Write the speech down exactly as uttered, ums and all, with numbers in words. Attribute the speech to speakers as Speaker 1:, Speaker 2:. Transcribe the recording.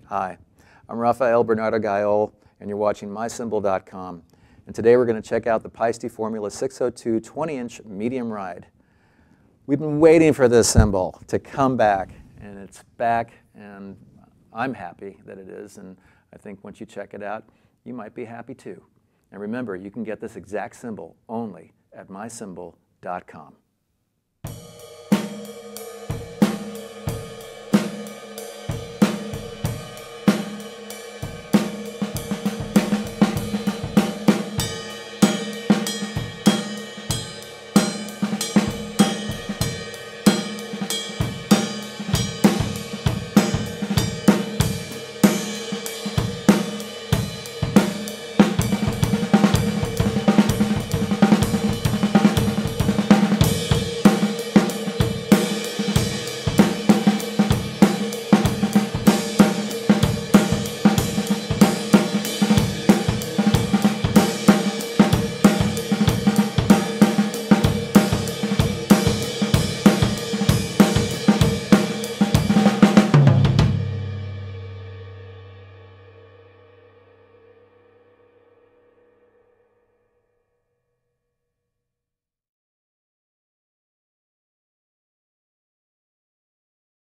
Speaker 1: Hi, I'm Rafael Bernardo Gayol, and you're watching my symbol dot com. And today we're going to check out the Paiste Formula six oh two twenty inch medium ride. We've been waiting for this cymbal to come back, and it's back, and I'm happy that it is, and I think once you check it out, you might be happy too. And remember, you can get this exact cymbal only at my symbol dot com.